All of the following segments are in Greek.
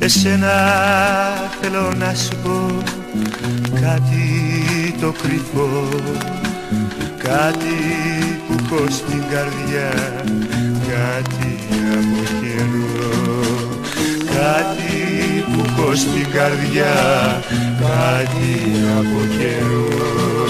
σένα θέλω να σου πω κάτι το κρυφό, κάτι που έχω στην καρδιά, κάτι από καιρό, κάτι που έχω στην καρδιά, κάτι από καιρό.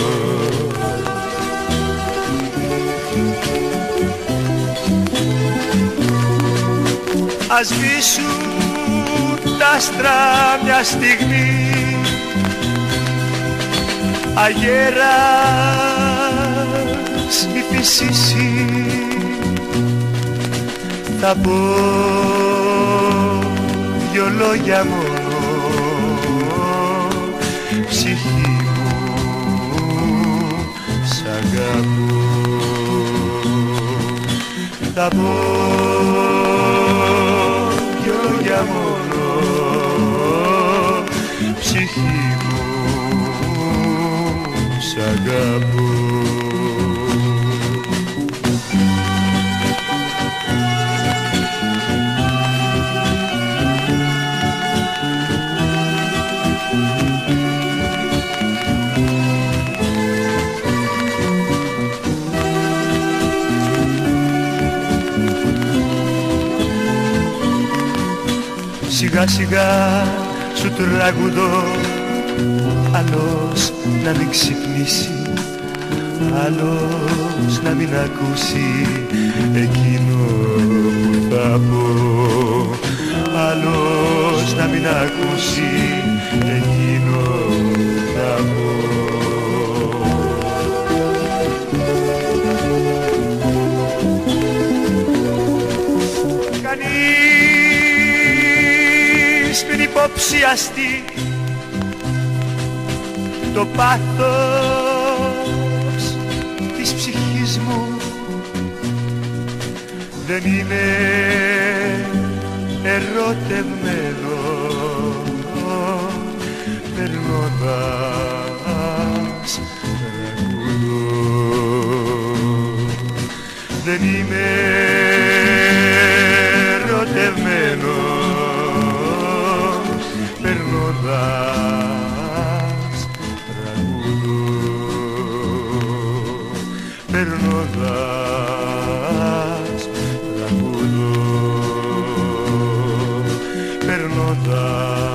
Ας σβήσουν τα άστρα μια στιγμή, αγέρας μη φυσήσει, θα πω δυο λόγια μόνο, ψυχή μου σ' αγαπώ, θα πω δυο λόγια μόνο, ψυχή μου σ' αγαπώ. Σιγά σιγά σου τραγουδώ, άλλος να μην ξυπνήσει, άλλος να μην ακούσει εκείνο που θα πω, άλλος να μην ακούσει εκείνο που θα πω. Μην υποψιαστεί το πάθος της ψυχής μου, δεν είμαι ερωτευμένο, περνώντας τραγουδώ, δεν είμαι ερωτευμένο, περνώντας τραγουδώ, περνώντας τραγουδώ, περνώντας